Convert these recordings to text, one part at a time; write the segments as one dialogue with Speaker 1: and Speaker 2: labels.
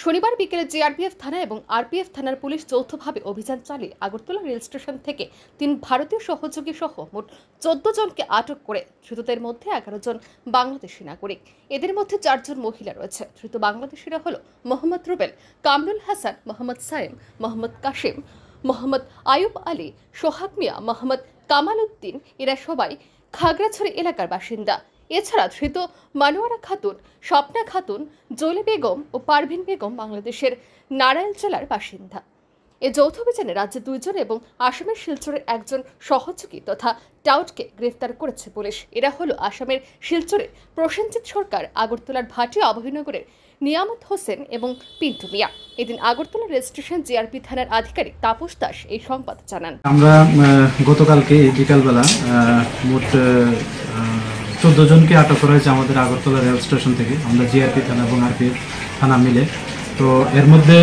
Speaker 1: শনিবার বিকেলে জিআরপিএফ থানা এবং আরপিএফ থানার পুলিশ যৌথভাবে অভিযান চালিয়ে আগরতলা রেল স্টেশন থেকে 3 ভারতীয় সহযোগী সহ মোট 14 জনকে আটক করে। ধৃতদের মধ্যে 11 জন বাংলাদেশি নাগরিক। এদের মধ্যে 4 জন মহিলা রয়েছে। ধৃত বাংলাদেশিরা হলো মোহাম্মদ রুবেল, কামরুল হাসান, মোহাম্মদ সাইম, মোহাম্মদ কাশিম, মোহাম্মদ আয়ুব আলী, সোহাগ মিয়া, মোহাম্মদ কামাল উদ্দিন। এরা সবাই খাগড়াছড়ি এলাকার বাসিন্দা। এছাড়া ধৃত মানোয়ারা খাতুন, স্বপ্না খাতুন, জলি বেগম ও পারভিন বেগম বাংলাদেশের নারায়ণ জেলার বাসিন্দা। এই যৌথ অভিযানে রাজ্যে 2 জন এবং আসামের শিলচরের 1 জন সহযোগী তথা টাউটকে গ্রেফতার করেছে পুলিশ। এরা হলো আসামের শিলচরের প্রসেনজিৎ সরকার, আগরতলার ভাটিয়া অভয়নগরের নিয়ামত হোসেন এবং পিন্টু মিয়া। এদিন আগরতলা রেল স্টেশন জিআরপি থানার আধিকারিক তাপস দাস এই সংবাদ জানান।
Speaker 2: আমরা গতকালকে বিকালবেলা মোট 14 জনকে আটক করা হয়েছে আমাদের আগরতলা রেল স্টেশন থেকে। আমরা জিআরপি থানা এবং আরপিএফ থানা মিলে। তো এর মধ্যে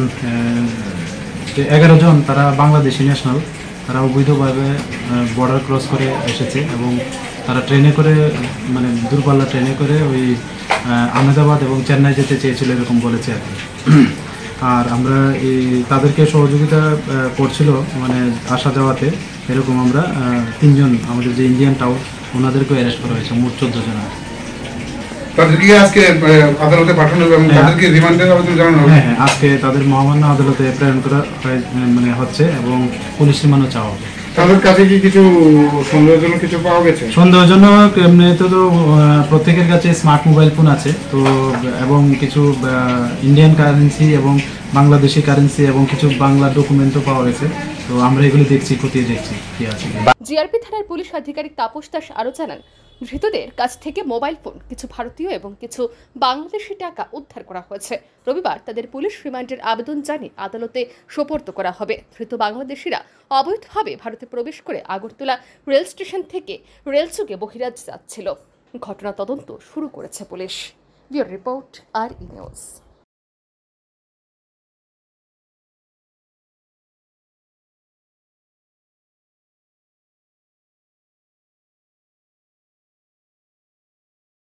Speaker 2: 11 জন তারা বাংলাদেশি ন্যাশনাল। তারা অবৈধভাবে বর্ডার ক্রস করে এসেছে এবং তারা ট্রেনে করে মানে দূরপাল্লা ট্রেনে করে ওই আহমেদাবাদ এবং চেন্নাই যেতে চেয়েছিল এরকম বলেছে আর কি। আর আমরা তাদেরকে সহযোগিতা করছিল মানে আসা যাওয়াতে। এরকম আমরা 3 জন আমাদের যে ইন্ডিয়ান টাউন ওনাদেরকে অ্যারেস্ট করা হয়েছে, মোট 14 জন।
Speaker 3: তাদেরকে আজকে আদালতে পাঠানো হবে এবং তাদেরকে রিমান্ডের আবেদন জানানো হবে।
Speaker 2: হ্যাঁ, আজকে তাদের মহামান্য আদালতে প্রেরণ করা মানে হচ্ছে এবং পুলিশ রিমান্ডও চাওয়া হবে।
Speaker 3: তাদের কাছে কি কিছু সন্দেহজনক কিছু পাওয়া গেছে?
Speaker 2: সন্দেহজনক এমনিতে তো প্রত্যেকের কাছে স্মার্ট মোবাইল ফোন আছে তো, এবং কিছু ইন্ডিয়ান কারেন্সি এবং বাংলাদেশি কারেন্সি এবং কিছু বাংলা ডকুমেন্টও পাওয়া গেছে। তো আমরা এগুলো দেখছি, খতিয়ে দেখছি কি আছে।
Speaker 1: জিআরপি থানার পুলিশ আধিকারিক তাপস দাস আরও জানান, ধৃতদের কাছ থেকে মোবাইল ফোন, কিছু ভারতীয় এবং কিছু বাংলাদেশি টাকা উদ্ধার করা হয়েছে। রবিবার তাদের পুলিশ রিমান্ডের আবেদন জানিয়ে আদালতে সোপর্দ করা হবে। ধৃত বাংলাদেশিরা অবৈধভাবে ভারতে প্রবেশ করে আগরতলা রেল স্টেশন থেকে রেলচুকে বহিরাজ্যে যাচ্ছিল। ঘটনা তদন্ত শুরু করেছে পুলিশ। ব্যুরো রিপোর্ট, আর নিউজ।